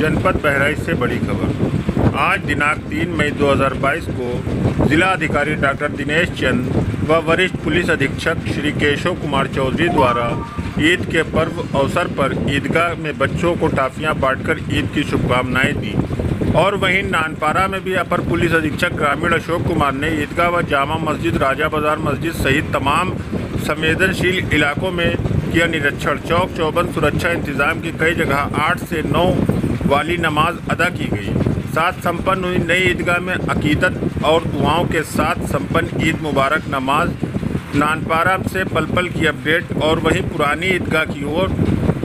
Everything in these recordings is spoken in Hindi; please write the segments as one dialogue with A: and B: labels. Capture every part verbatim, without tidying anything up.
A: जनपद बहराइच से बड़ी खबर। आज दिनांक तीन मई दो हज़ार बाईस को जिला अधिकारी डॉक्टर दिनेश चंद व वरिष्ठ पुलिस अधीक्षक श्री केशव कुमार चौधरी द्वारा ईद के पर्व अवसर पर ईदगाह में बच्चों को टॉफियां बांटकर ईद की शुभकामनाएं दी। और वहीं नानपारा में भी अपर पुलिस अधीक्षक ग्रामीण अशोक कुमार ने ईदगाह व जामा मस्जिद, राजा बाजार मस्जिद सहित तमाम संवेदनशील इलाकों में किया निरीक्षण। चौक चौबंद सुरक्षा इंतजाम की कई जगह आठ से नौ वाली नमाज अदा की गई। साथ संपन्न हुई नई ईदगाह में अकीदत और दुआओं के साथ संपन्न ईद मुबारक नमाज। नानपारा से पल पल की अपडेट। और वहीं पुरानी ईदगाह की ओर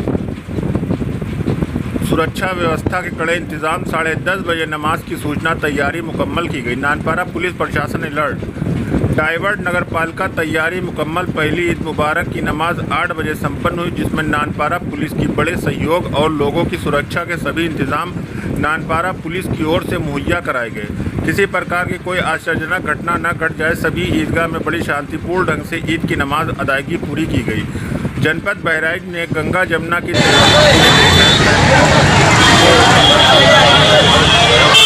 A: सुरक्षा व्यवस्था के कड़े इंतजाम। साढ़े दस बजे नमाज की सूचना तैयारी मुकम्मल की गई। नानपारा पुलिस प्रशासन अलर्ट। डाइवर्ट नगर पालिका तैयारी मुकम्मल। पहली ईद मुबारक की नमाज आठ बजे संपन्न हुई, जिसमें नानपारा पुलिस की बड़े सहयोग और लोगों की सुरक्षा के सभी इंतजाम नानपारा पुलिस की ओर से मुहैया कराए गए। किसी प्रकार की कोई आश्चर्यजनक घटना न घट जाए, सभी ईदगाह में बड़ी शांतिपूर्ण ढंग से ईद की नमाज अदायगी पूरी की गई। जनपद बहराइच ने गंगा जमुना की